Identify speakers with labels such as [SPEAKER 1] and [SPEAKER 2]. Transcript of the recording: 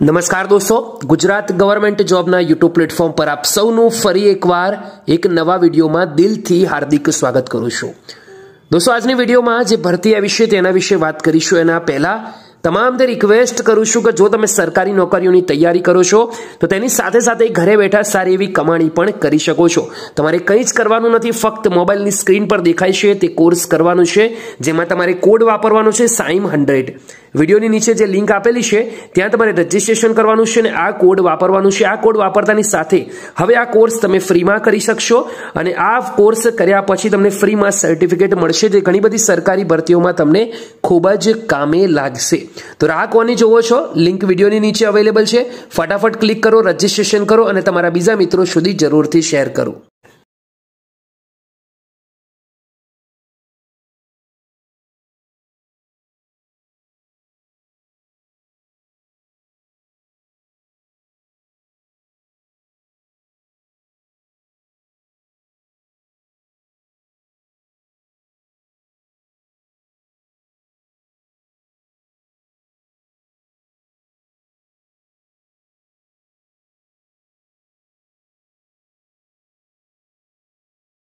[SPEAKER 1] नमस्कार दोस्तों, गुजरात गवर्नमेंट जॉबना यूट्यूब प्लेटफॉर्म पर आप सौનું ફરી એકવાર એક નવા વિડીયોમાં દિલથી હાર્દિક સ્વાગત કરું છું। दोस्तों આજની વિડીયોમાં જે ભરતી આવી છે તેના વિશે વાત કરીશું। એના પહેલા તમામને રિક્વેસ્ટ કરું છું કે જો તમે સરકારી નોકરીઓની તૈયારી કરો છો તો તેની સાથે સાથે ઘરે બેઠા સારી એવી કમાણી પણ કરી શકો છો। તમારે કંઈ જ કરવાનું નથી, ફક્ત મોબાઈલની સ્ક્રીન પર દેખાય છે તે કોર્સ કરવાનો છે, જેમાં તમારે કોડ વાપરવાનો છે SIME100। વિડીયોની નીચે જે લિંક આપેલી છે ત્યાં તમારે રજીસ્ટ્રેશન કરવાનું છે અને આ કોડ વાપરવાનું છે। આ કોડ વાપરતાની સાથે હવે આ કોર્સ તમે ફ્રીમાં કરી શકશો અને આ કોર્સ કર્યા પછી તમને ફ્રીમાં સર્ટિફિકેટ મળશે, જે ઘણી બધી સરકારી ભરતીઓમાં તમને ખૂબ જ કામે લાગશે। तो राह कोनी जोवो छो, लिंक वीडियोनी नीचे अवेलेबल है। फटाफट क्लिक करो, रजिस्ट्रेशन करो और तमारा बीजा मित्रों सुधी जरूरथी शेर करो।